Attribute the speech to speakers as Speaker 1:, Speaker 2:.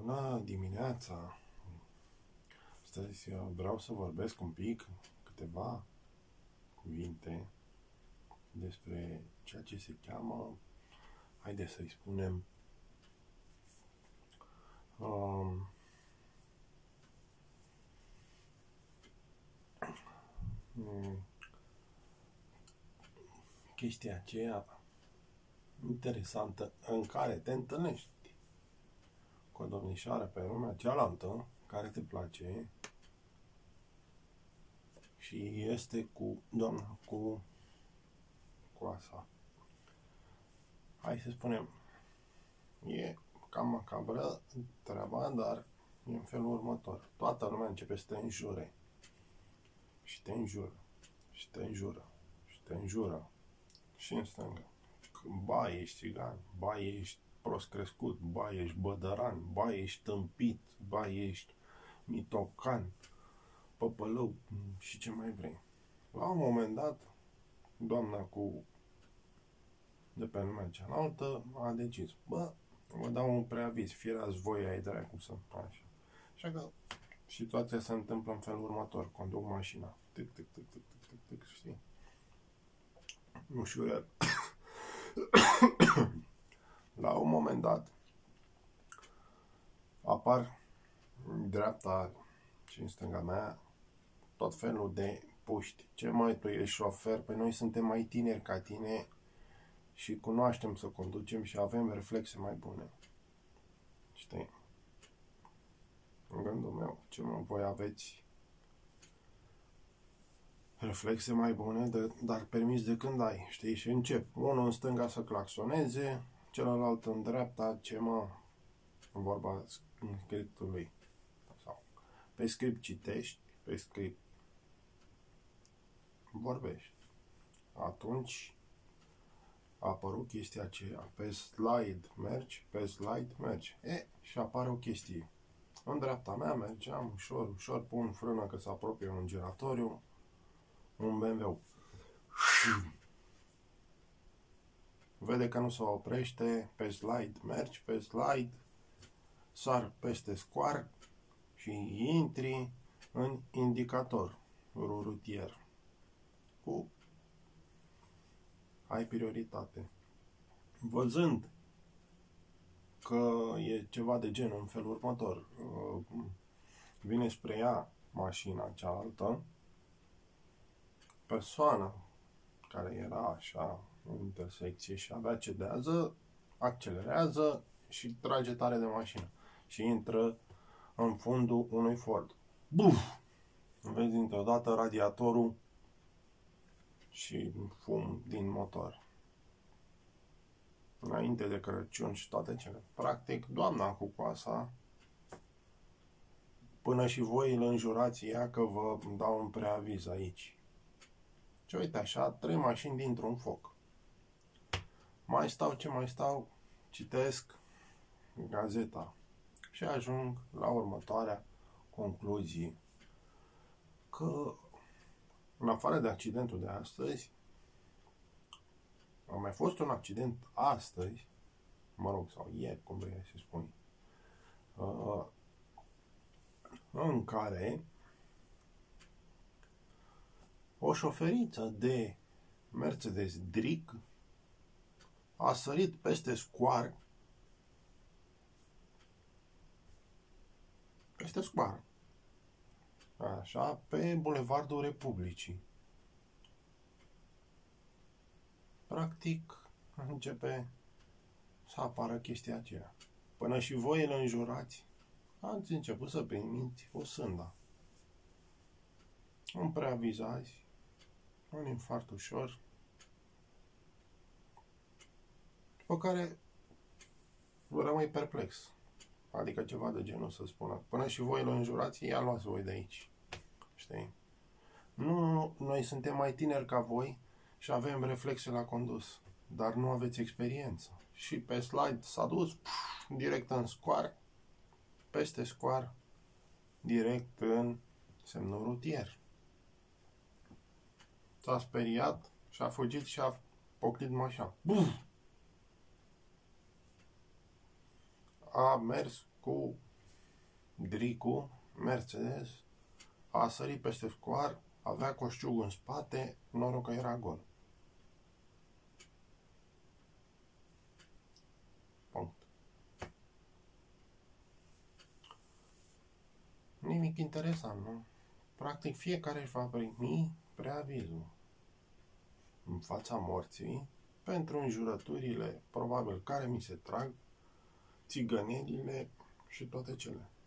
Speaker 1: Bună dimineața! Astăzi vreau să vorbesc un pic, câteva cuvinte despre ceea ce se cheamă, haideți să-i spunem, chestia aceea interesantă în care te întâlnești cu o domnișoară pe lumea cealaltă care te place și este cu doamna cu coasa. Hai să spunem, e cam macabră treaba, dar e în felul următor. Toată lumea începe să te înjure. Și te înjură. Și te înjură. Și te înjură. Și în stânga. Ba, ești țigan. Ba, ești prost crescut. Ba, ești bădăran. Ba, ești tâmpit. Ba, ești mitocan. Păpălău și ce mai vrei. La un moment dat, doamna de pe lumea cealaltă a decis, bă, vă dau un preaviz, fierați voi ai dracu să așa. Așa că situația se întâmplă în felul următor, conduc mașina, tic, tic, tic, tic, tic, tic, tic, știi? Ușurel. La un moment dat apar în dreapta și în stânga mea tot felul de puști. Ce mai tu ești șofer? Păi noi suntem mai tineri ca tine și cunoaștem să conducem și avem reflexe mai bune. Știi? În gândul meu, ce mă, voi aveți reflexe mai bune, dar permis de când ai, știi? Și încep. Unul în stânga să claxoneze, celălalt în dreapta, ce mă, în vorba scriptului. Sau pe script citești, pe script vorbești. Atunci a apărut chestia aceea, pe slide mergi, pe slide mergi. Și apare o chestie. În dreapta mea mergeam ușor, ușor, pun frână că se apropie un giratoriu, un BMW. Vede că nu se oprește, pe slide mergi, pe slide, sar peste scoar și intri în indicator rutier. Ai prioritate. Văzând că e ceva de genul în felul următor, vine spre ea mașina cealaltă, persoana care era așa în intersecție și avea cedează, accelerează și trage tare de mașină și intră în fundul unui Ford. Buf! Vezi dintr-o dată radiatorul și fum din motor. Înainte de Crăciun și toate cele. Practic, doamna cu coasa, până și voi îl înjurați ea că vă dau un preaviz aici. Și uite așa, 3 mașini dintr-un foc. Mai stau, citesc gazeta și ajung la următoarea concluzie. Că, în afară de accidentul de astăzi, a mai fost un accident astăzi, mă rog, sau ieri, cum vrei să spui, în care o șoferiță de Mercedes Dric a sărit peste scoar, așa, pe Bulevardul Republicii. Practic, începe să apară chestia aceea. Până și voi îl înjurați, ați început să primiți o sânda. Un preavizați, un infart ușor, pe care vă rămâi perplex. Adică ceva de genul să spună. Până și voi îl înjurați, ia luați voi de aici. Știi? Nu, noi suntem mai tineri ca voi și avem reflexe la condus, dar nu aveți experiență. Și pe slide s-a dus direct în scoar, peste scoar, direct în semnul rutier. S-a speriat și a fugit și a poclit mașina. Buf! A mers cu Dricu, Mercedes, a sărit peste scoar, avea coșciugul în spate, noroc că era gol. Punct. Nimic interesant, nu? Practic fiecare își va primi preavizul în fața morții pentru înjurăturile probabil care mi se trag, țigănelile și toate cele.